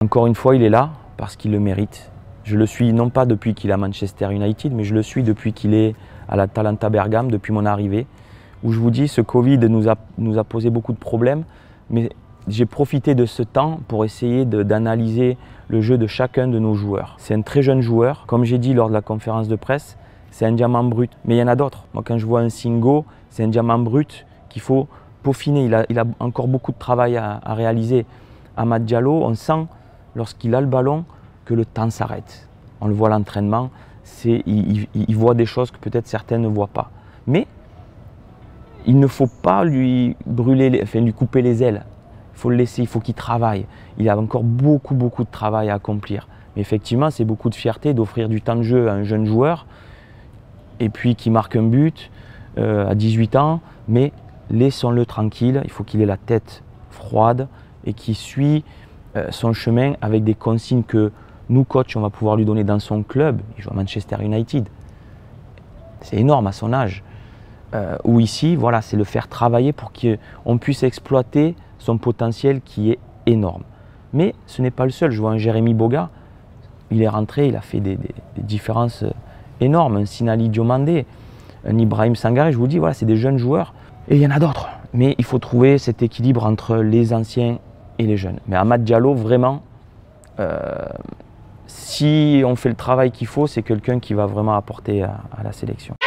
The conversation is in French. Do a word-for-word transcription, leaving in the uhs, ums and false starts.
Encore une fois, il est là parce qu'il le mérite. Je le suis non pas depuis qu'il est à Manchester United, mais je le suis depuis qu'il est à l'Atalanta Bergame, depuis mon arrivée, où je vous dis, ce Covid nous a, nous a posé beaucoup de problèmes, mais j'ai profité de ce temps pour essayer d'analyser le jeu de chacun de nos joueurs. C'est un très jeune joueur, comme j'ai dit lors de la conférence de presse, c'est un diamant brut, mais il y en a d'autres. Moi, quand je vois un Singo, c'est un diamant brut qu'il faut peaufiner, il a, il a encore beaucoup de travail à, à réaliser. Amad Diallo, on sent, lorsqu'il a le ballon, que le temps s'arrête. On le voit à l'entraînement, il, il, il voit des choses que peut-être certains ne voient pas. Mais il ne faut pas lui brûler, les, enfin, lui couper les ailes. Il faut le laisser, il faut qu'il travaille. Il a encore beaucoup, beaucoup de travail à accomplir. Mais effectivement, c'est beaucoup de fierté d'offrir du temps de jeu à un jeune joueur et puis qui marque un but euh, à dix-huit ans. Mais laissons-le tranquille, il faut qu'il ait la tête froide et qu'il suit euh, son chemin avec des consignes que nous, coach, on va pouvoir lui donner dans son club. Il joue à Manchester United. C'est énorme à son âge. Euh, ou ici, voilà, c'est le faire travailler pour qu'on puisse exploiter son potentiel qui est énorme. Mais ce n'est pas le seul. Je vois un Jérémy Boga, il est rentré, il a fait des, des, des différences énormes. Un Sinali Diomandé, un Ibrahim Sangaré, je vous dis, voilà, c'est des jeunes joueurs. Et il y en a d'autres. Mais il faut trouver cet équilibre entre les anciens et les jeunes. Mais Amad Diallo, vraiment, euh, si on fait le travail qu'il faut, c'est quelqu'un qui va vraiment apporter à, à la sélection.